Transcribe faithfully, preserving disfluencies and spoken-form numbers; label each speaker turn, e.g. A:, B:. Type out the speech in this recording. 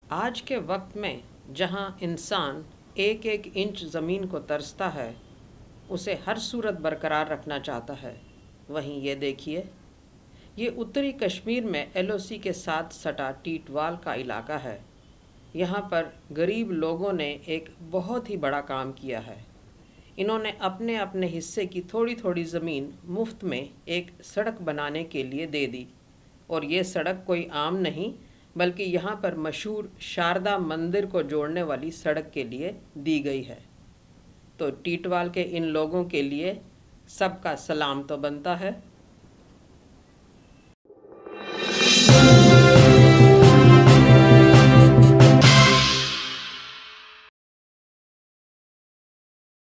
A: आज के वक्त में जहां इंसान एक एक इंच ज़मीन को तरसता है, उसे हर सूरत बरकरार रखना चाहता है, वहीं ये देखिए, ये उत्तरी कश्मीर में एल ओ सी के साथ सटा टीटवाल का इलाका है। यहाँ पर गरीब लोगों ने एक बहुत ही बड़ा काम किया है। इन्होंने अपने अपने हिस्से की थोड़ी थोड़ी ज़मीन मुफ्त में एक सड़क बनाने के लिए दे दी। और ये सड़क कोई आम नहीं, बल्कि यहाँ पर मशहूर शारदा मंदिर को जोड़ने वाली सड़क के लिए दी गई है। तो टीटवाल के इन लोगों के लिए सबका सलाम तो बनता है।